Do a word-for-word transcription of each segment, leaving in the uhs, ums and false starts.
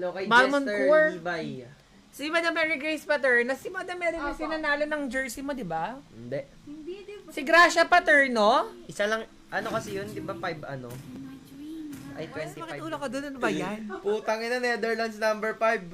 Hello kay Balmond Jester core. Libay. Si Madam Mary Grace Paterno. Si Madam Mary Grace sinanalo ng jersey mo, di ba? Hindi. Hindi, di ba? Si Gracia Paterno? Isa lang, ano kasi yun, di ba five ano? Ay, twenty-five. Bakit ulo ka doon? Ano ba yan? Putang ina, Netherlands number five.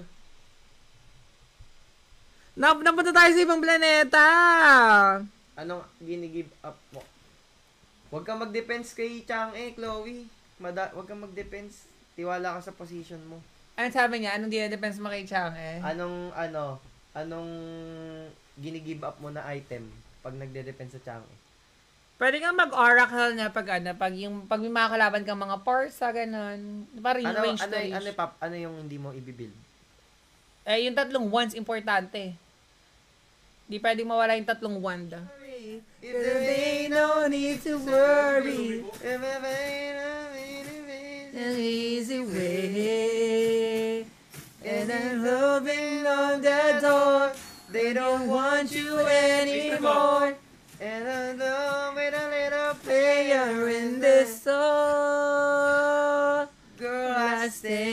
Na napunta tayo sa ibang planeta. Anong gini-give up mo? Huwag kang mag-defense kay Chang eh, Chloe. Mada Huwag kang mag-defense. Tiwala ka sa position mo. Ano sabi niya? Anong dinedepends mo kay Chang eh? Anong, ano, anong gini-give up mo na item pag nagde-defense sa Chang eh? Pwede kang mag-oracle na pag ano, pag yung pag may mga kalaban kang mga pharsa ganun. Parang Ano, range ano, to range. ano, pap, ano yung hindi mo i-build? Eh, yung tatlong wands, importante. Di pwedeng mawala yung tatlong wand. If there ain't no need to worry, if there ain't an easy way, and I'm hoping on the door, they don't want you anymore, and I know with a little player in this soul, girl, I I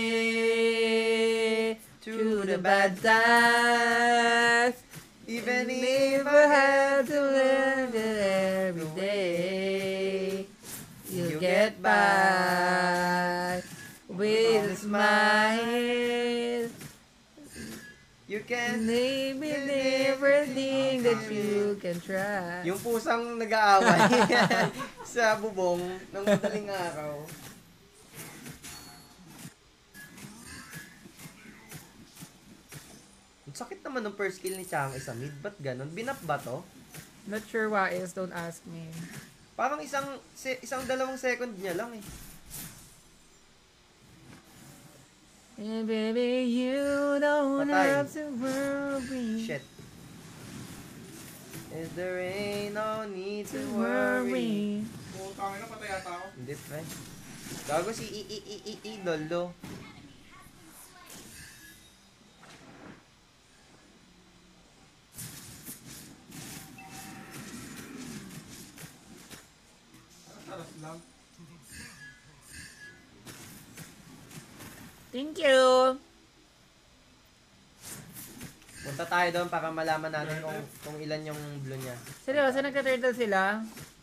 stay through through the the bad bad times. even If if I had to live it every day, you'll get by with a smile. you can Name it everything that you can try. yung pusang nag-aaway sa bubong ng madaling araw. Ang sakit naman ng first kill ni Chang isa mid. Ba't ganun? Binap ba to? Not sure why is, don't ask me. Parang isang se- isang dalawang second niya lang eh. And baby, you don't Patay. have to worry. Shit. If there ain't no need to To worry. worry. Putang ina, patay ata ako. Hindi, pre. Gago si i i i i idolo. Taras lang. Thank you. Punta tayo doon para malaman natin kung kung ilan yung blue niya. Seryoso, nagka-turtle sila?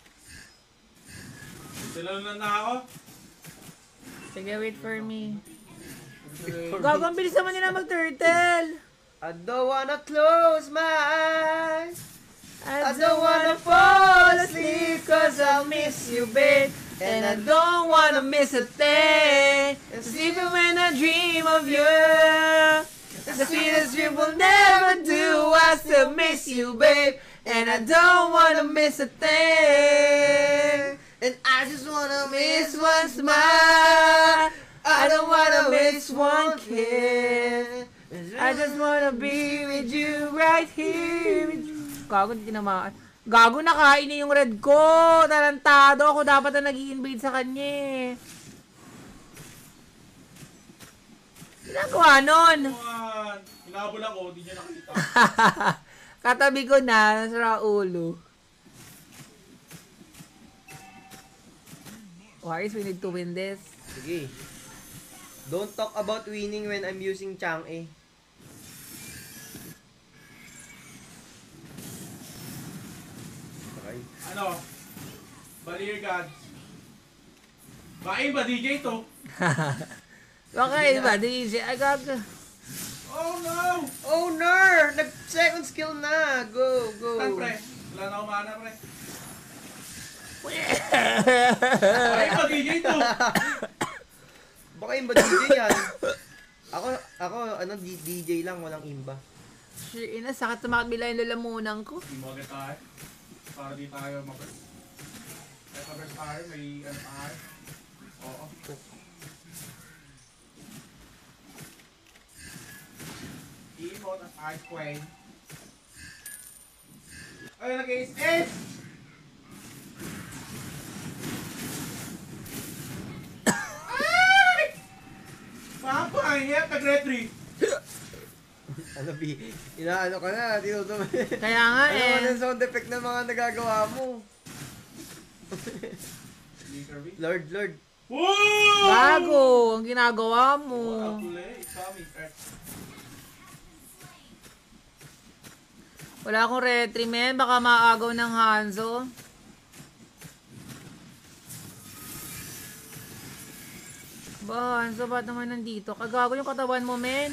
Sila na na ako. Sige, wait for me. Gago, ang bilis naman nila mag-turtle. I don't wanna close my eyes. I don't wanna fall asleep cause I'll miss you, babe. And I don't wanna miss a thing. Cause even when I dream of you, the sweetest dream will never do. I still miss you, babe. And I don't wanna miss a thing. And I just wanna Miss miss one smile. I don't wanna miss one kiss. I just wanna be with you right here. With you. Gago, hindi tinamaan. Gago, nakain niya yung red ko. Tarantado ako. Dapat na nag-i-invade sa kanya eh. Ginagawa nun. Man, hinabol ako, di niya nakita. Katabi ko na. Nasara ulo. Warriors, we need to win this. Sige. Don't talk about winning when I'm using Chang eh. Okay. Ano? Barrier gods. Bain ba D J to? Okay ba, D J? I got... Oh no! Oh no! Nag second skill na. Go, go. Saan pre? Wala na akong mana pre. Bain ba D J to? Baka imba D J yan. Ako, ako, ano, D- DJ lang, walang imba. Sure, ina, sakit sa makabila yung lalamunan ko. Di mo agad tayo. Para di tayo mabers. Kaya mabers tayo, may ano tayo. Oo. Emote at Ice Queen. Ay, nag-ace-ace! Ay! Papa, ay niya, tag-retry. Ano, B? Inaano ka na, tinutuloy. Kaya nga Ano eh. man ang sound effect na mga nagagawa mo? Lord, Lord. Woo! Bago! Ang ginagawa mo. Wow, kulay. Coming. Wala akong retry, men. Baka maagaw ng Hanzo. Ba, Hanzo, ba't naman nandito? Kagago yung katawan mo, men.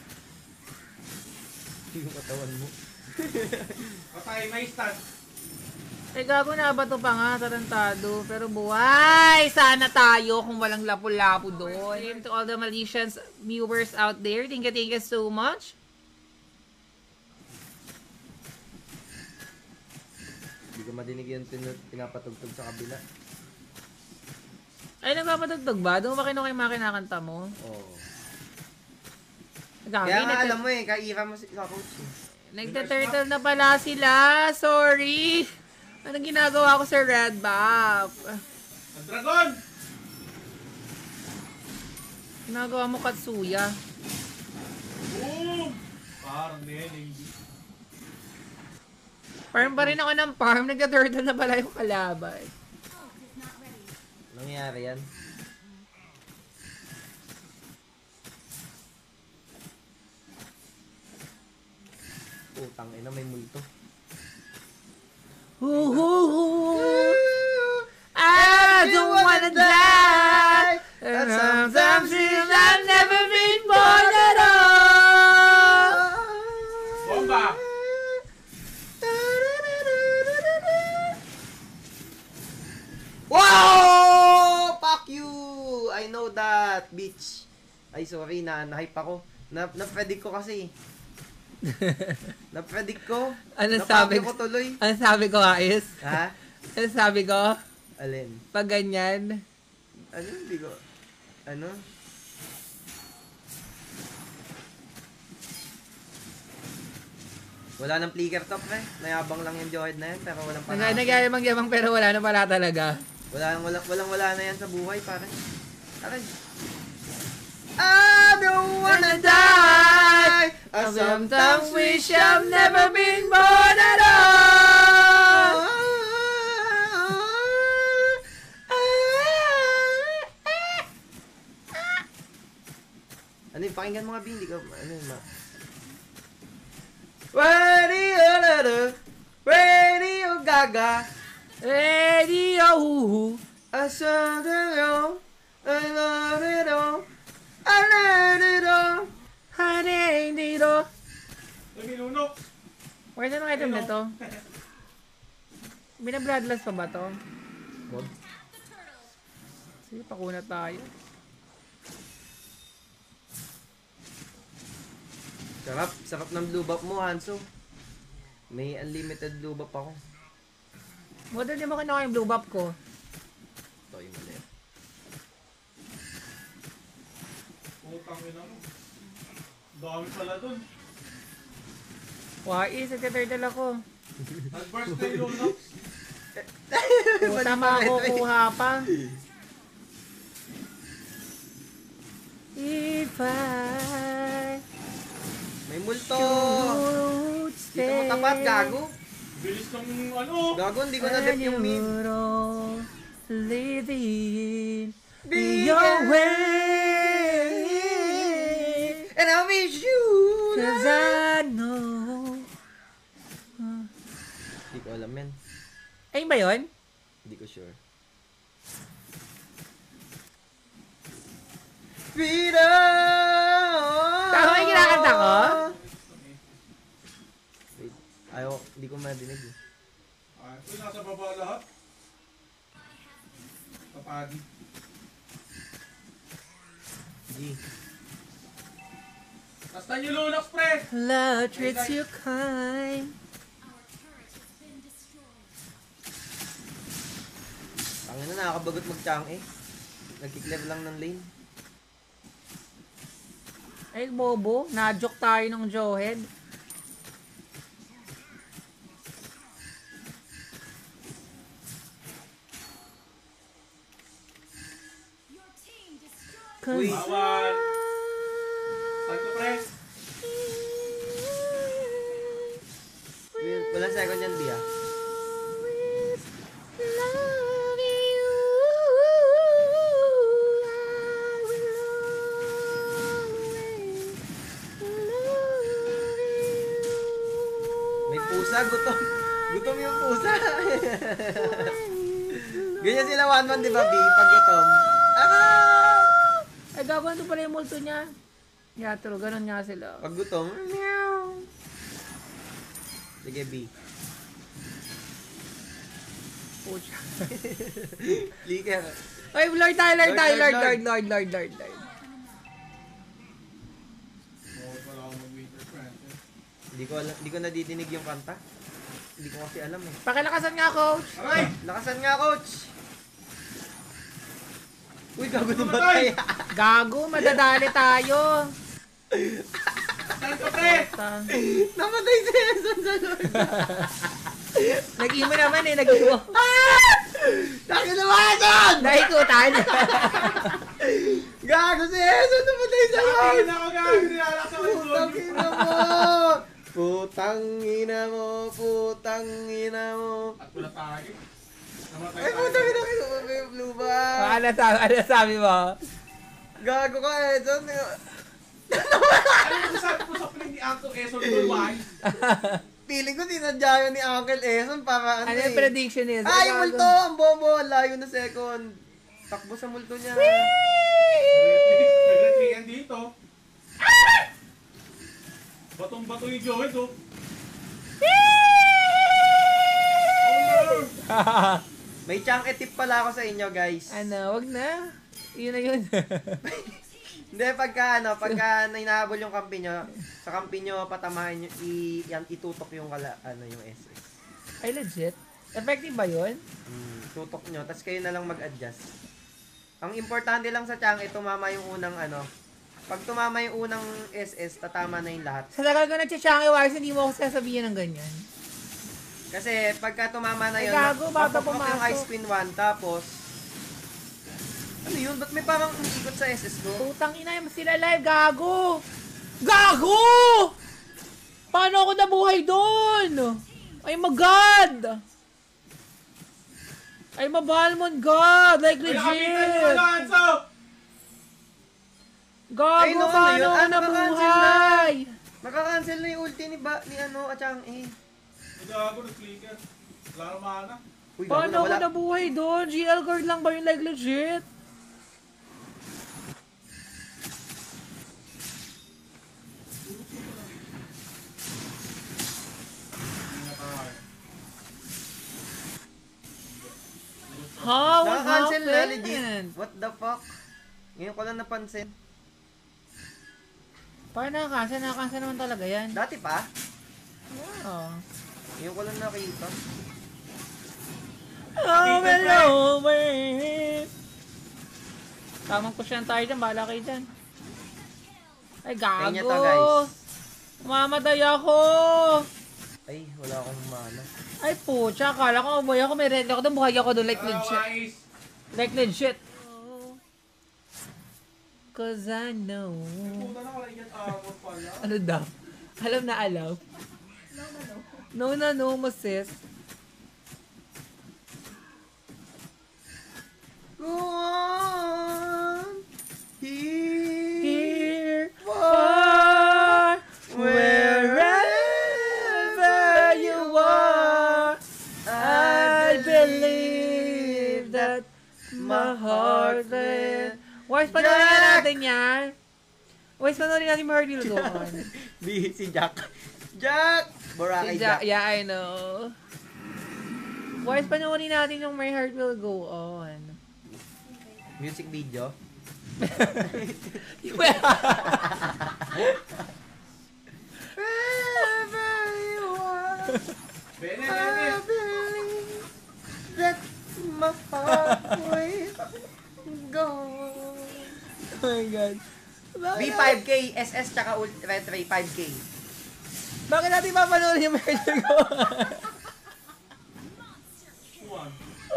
Yung katawan mo. Patay, may stand. Eh, gago na ba ito pa nga, tarantado. Pero buhay! Sana tayo kung walang lapu-lapu doon. To all the malicious viewers out there, thank you, thank you so much. Hindi ko madinig yung pin- pinapatugtog sa kabila. Ay, nagpapatugtog ba? Doon ba kinuha yung mga kinakanta mo? Oo. Gago, Kaya nga nagta- alam mo eh, kaira mo si- sa coach eh. Nagta-turtle na pala sila. Sorry. Anong ginagawa ko sa red buff? Ang dragon! Ginagawa mo Katsuya. Boom! Parang deling. Farm pa rin ako ng farm. Nagta-turtle na pala yung kalaban. Nangyayari yan. Putang ina, may multo. Ooh, ooh, ooh. I don't wanna die. And sometimes seems I've never been born at all. Bomba! Wow! Fuck you! I know that, bitch. Ay, sorry, na na-hype ako. Na na-predict ko kasi. Na-predict ko. Ano Napagyo sabi ko tuloy. Ano sabi ko, Ayos? Ha? Ano sabi ko? Alin? Pag ganyan. Ano? Hindi ko... Ano? Wala nang flicker top eh. Nayabang lang yung Johed na yan, pero walang panahon. Nagyayamang-yamang pero wala na pala talaga. Wala, walang, walang wala na yan sa buhay, pare. Aray. I don't wanna die. I sometimes wish I've never been born at all. Ano yung pakinggan mga bindi ko? Ano yung ma... Radio Lada, Radio Gaga, Radio Huhu. I saw the road, I love it all, I let it all. Honey, dito. May minunok. Wala na item na to. Bina-bloodlust pa ba to? Wag. Sige, pakuna tayo. Sarap, sarap ng blue buff mo, Hanso. May unlimited blue buff ako. Model di mo kinuha yung blue buff ko. Ito yung mali. Putang ina mo. Dami pala dun. Wais, nagka-turtle ako. Nag-burst na yung lunok. Puta makukuha pa. If I May multo! should Dito stay mo tapat, gago. Bilis ng ano. Gago, hindi ko na-dep yung mid. Living Be your your way. And I wish you Cause I know. Hindi ko alam yan. Ayun ba yun? Hindi ko sure. Freedom! Tama yung kinakanta ko? Wait, ayaw, hindi ko madinig eh. Ah, ito nasa baba lahat. Kapagi. G. Nastan yung lunok, pre! Love treats you kind. Tangin na, nakakabagot mag-chang eh. Nagkiklev lang ng lane. Ay, bobo. Na-joke tayo ng Johed. Uy. Bawal! Santo, pre! Wait, walang second yan, B ah. Love you. Ganyan sila one one, di ba, B? Pag itom. Ah! Ay, gagawin ito pala yung multo niya. Yeah, true. Ganun nga sila. Pag gutom, meow. Sige, B. Pucha. Liker. Ay, Lord tayo, Lord Lord, tayo, Lord, Lord, Lord, Lord, Lord, Lord, Lord. Wala akong mag-winter franchise. Hindi ko alam, hindi ko nadidinig yung kanta. Hindi ko kasi alam eh. Pakilakasan nga, coach. Aray! Lakasan nga, coach. Uy, gago namatay. Gago, madadali tayo. Saan ka, pre? Ta- Namatay si Eson sa Lord. Nag-imo naman eh, nag-imo. Taki naman, Eson! Naikutan. Gago si Eson, namatay sa Lord. Ay, nako, gago. Nilalak sa Putang ulo. ina mo! Putang ina mo! Putang ina mo! At wala tayo. Namatay Ay, tayo. putang ina mo! May blue ba? Ano sabi, ano sabi mo? Gago ka, Eson! Ano yung sabi ko sa play ni Uncle Eson Tulway? Feeling ko sinadya yun ni Uncle Eson para ano Ano eh. yung prediction niya? Ah, yung multo! Ang bobo! Layo na second. Takbo sa multo niya. Nag-retreat dito. Batong-bato yung Joey to. Oh no! May chunk tip pala ako sa inyo, guys. Ano, wag na. Yun na yun. Hindi, pagka ano, pagka hinahabol yung kampi nyo, sa kampi nyo, patamahin nyo, i, yan, itutok yung kala, ano, yung S S. Ay, legit? Effective ba yun? Hmm, tutok nyo, tas kayo na lang mag-adjust. Ang importante lang sa chunk, eh, tumama yung unang, ano, pag tumama yung unang S S, tatama na yung lahat. Sa tagal ko nag-changi wires, hindi mo ako sasabihin ng ganyan. Kasi, pagka tumama na Ay, yun, gago, bata mapapok yung pumasok. ice queen one, tapos, ano yun? Ba't may parang umiikot sa S S ko? Putang ina, yung sila live, gago! Gago! Paano ako nabuhay doon? Ay, my God! Ay, my Balmond God! Like, Ay, nakapitan niyo legit! wala, Anso! Gago, Ay, no, ano paano yun? ako Ah, nakakancel nabuhay? Nakakancel na yung ulti ni, ba, ni ano, Achang eh. Hindi ako nag-clicker. Wala na mana. Uy, gago Paano na ako wala. nabuhay doon? G L card lang ba yung like legit? Hindi na tayo. Ha? What Nakakancel na, legit. happened? What the fuck? Ngayon ko lang napansin. Paano nakakancel? Nakakancel naman talaga yan. Dati pa? Oo. Ngayon ko lang nakita. Oh, hello, babe. Tamang pusyan tayo dyan. Bahala kayo dyan. Ay, Kanya gago. to, guys. Mamatay ako. Ay, wala akong mana. Ay, pucha. Akala ko, buhay ako. May red ako doon. Buhay ako doon. Like Ah, legit. wais. Like legit. Cause I know. Puta na wala yan armor pala. Ano daw? Alam na alam. No na no, masis. Go on. Here. Here, far, wherever you are, I believe that my heart will. Wais, panoorin Jack! natin yan. Wais, panoorin natin my heart will go on. B, si Jack. Jack! Boracay Si Jack. Ja- yeah, I know. Wais, panoorin natin yung my heart will go on. Music video. Wherever you are, Bene, I bene. believe that my heart will go. Oh my God. B five K, S S tsaka Ultra three five K. Bakit natin papanoorin yung my heart will go on? One.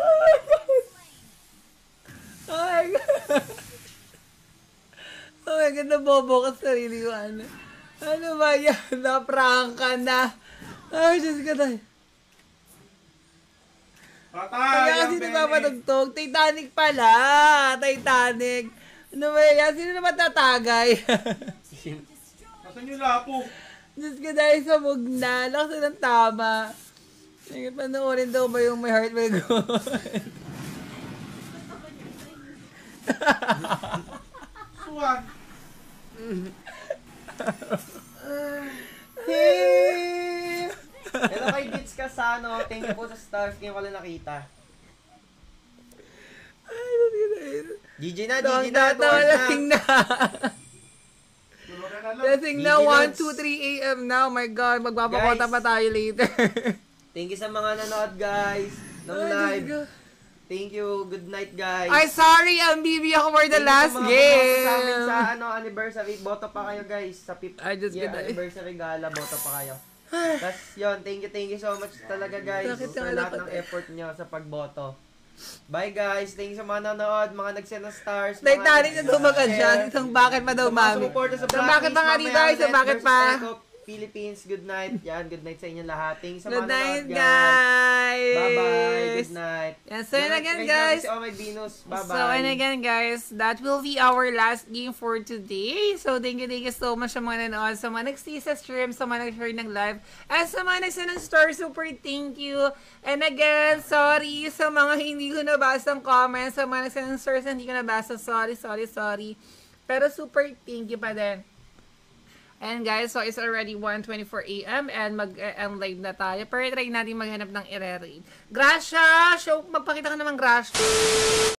Oh my God. Oh my God, nabobo ka sa sarili ko. Ano, ano ba yan? Na-prank ka na. Ay, Diyos ka tayo. Patay! Kaya ang kasi bene. nagpapatugtog. Titanic pala. Titanic. Ano ba yan? Sino naman tatagay? Nasaan yung lapo? Diyos ka dahil sa mugna. Lakas ng tama. Sige, panoorin daw ba yung My Heart Will Go On? Suwan. Hey! Hello kay Gits Kasano. Thank you po sa stars. Ngayon ko lang nakita. Ay, G G na, G G Dong na. tatawa, Tuwas na. lasing na. Tulog ka na lang. Lasing na, G G one, Lods. two, three a m na. Oh my God, magpapakota Guys. pa tayo later. Thank you sa mga nanood, guys. Ng Ay, live. Diyos ko. Thank you. Good night, guys. Ay, sorry, ang B B ako for the Thank you last sa mga bumoto sa amin game. sa ano, anniversary. Boto pa kayo, guys. Sa fifth Ay, Diyos year ko, dahil. anniversary gala. Boto pa kayo. Tapos yun, thank you, thank you so much talaga, guys. Bakit Sa yung lahat alapat ng eh? effort nyo sa pagboto. Bye, guys. Thank you sa mga nanonood, mga nagsend ng stars. Like, mga tarik na nag- tumakan dyan. share. Isang bakit pa daw, Sa mga mami. sumuporta sa Isang bakit pa nga Blacklist, dito, mamaya isang ulit bakit versus pa. Echo Philippines. Good night. Yan, good night sa inyo lahat. Thank you sa Good mga night, nanonood, guys. guys. Bye-bye. Good night. Yes, so yun Good night, again, natin guys. Si Omyv33nus. Bye-bye. So, and again, guys, that will be our last game for today. So, thank you, thank you so much sa mga nanood, sa mga nag-stay sa stream, sa mga nag-share ng live, and sa mga nagsa ng star, super thank you. And again, sorry sa mga hindi ko nabasa ng comments, sa mga nagsa ng stars na hindi ko nabasa, sorry, sorry, sorry. Pero super thank you pa din. And guys, so it's already one twenty-four a m and mag-end live na tayo. Pero try natin maghanap ng ire-raid. Gracia! Show, magpakita ka naman, Gracia.